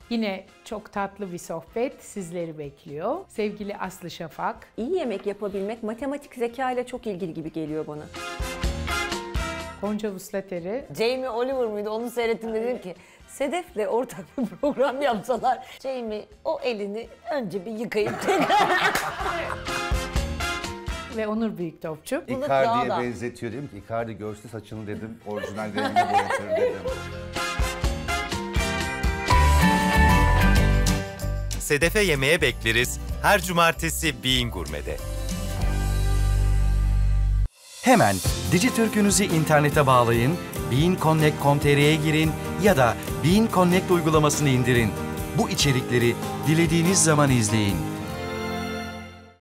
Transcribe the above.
Yine çok tatlı bir sohbet sizleri bekliyor. Sevgili Aslı Şafak. İyi yemek yapabilmek matematik zeka ile çok ilgili gibi geliyor bana. Gonca Vuslateri. Jamie Oliver mıydı? Onu seyrettim, dedim ki Sedef'le ortak bir program yapsalar. Jamie o elini önce bir yıkayıp tekrar. Ve Onur Büyüktopçu. Icardi'ye Dağda. benzetiyor, dedim ki Icardi görse saçını dedim orijinal rengine boyatır dedim. Sedef'e yemeğe bekleriz her cumartesi Bein Gurme'de. Hemen Dijitürk'ünüzü internete bağlayın, beinconnect.com.tr'ye girin ya da Bein Connect uygulamasını indirin. Bu içerikleri dilediğiniz zaman izleyin.